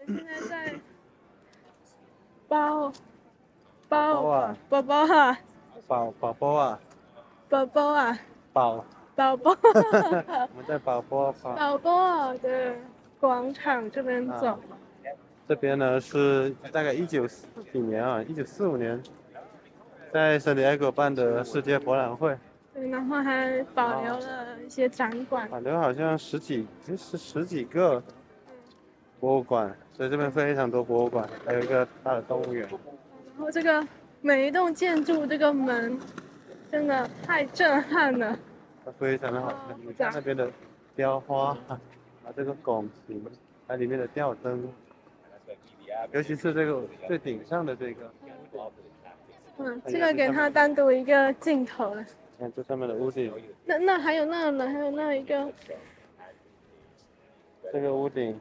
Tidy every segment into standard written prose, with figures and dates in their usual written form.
现在在包啊， 我们在宝宝的广场这边走。 这边呢是大概1940几年啊，1945年，在圣地亚哥办的世界博览会。 对，然后还保留了一些展馆， 保留好像十几个博物馆，所以这边非常多博物馆，还有一个大的动物园。 然后这个每一栋建筑这个门真的太震撼了， 它非常的好看。你看那边的雕花，这个拱形，它里面的吊灯，尤其是这个最顶上的这个， 这个给它单独一个镜头了。 看这上面的屋顶， 那还有那呢，还有那一个， 这个屋顶，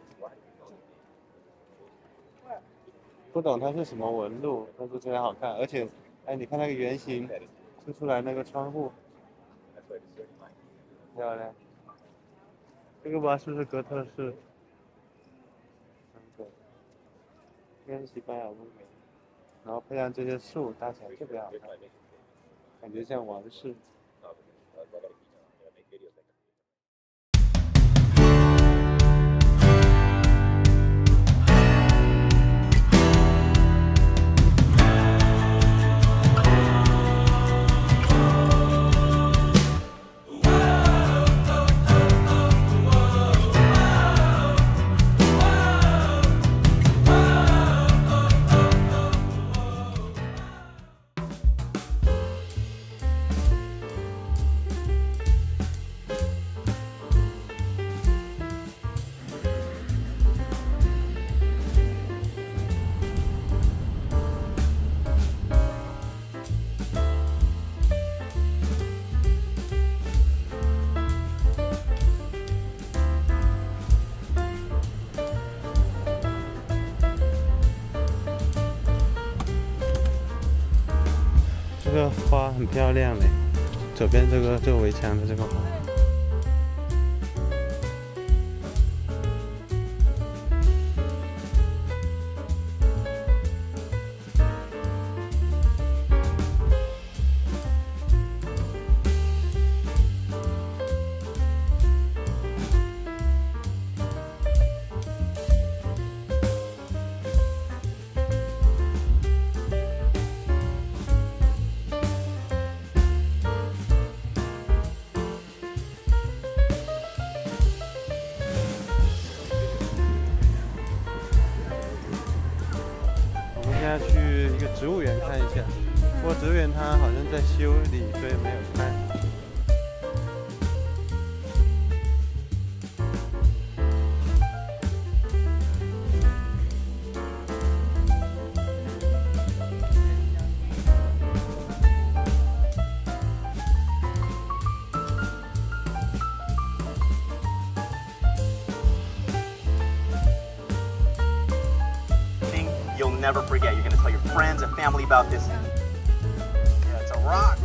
不懂它是什么纹路，但是非常好看，而且，哎，你看那个圆形凸出来那个窗户，漂亮。这个吧是不是哥特式？应该是西班牙风格，然后配上这些树搭起来特别好看，感觉像王室。这个花很漂亮嘞，左边这个围墙的这个花。现在去一个植物园看一下，不过植物园它好像在修理，所以没有开。 You'll never forget. You're going to tell your friends and family about this. Yeah, it's a rock.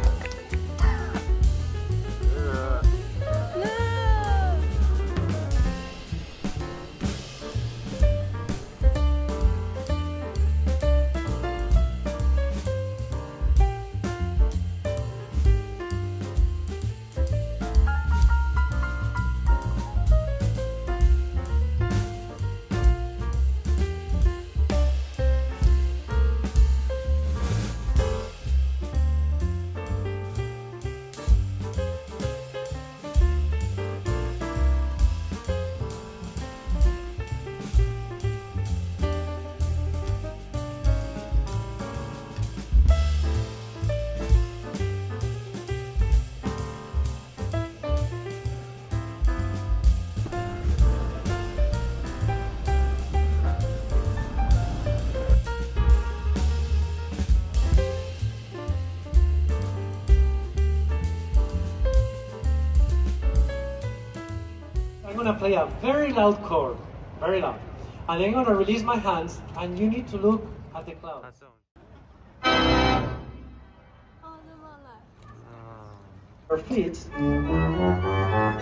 I'm going to play a very loud chord, very loud. And then I'm going to release my hands, and you need to look at the clouds. Our feet.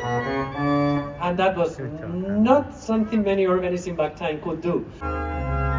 And that was not something many organisms back then could do.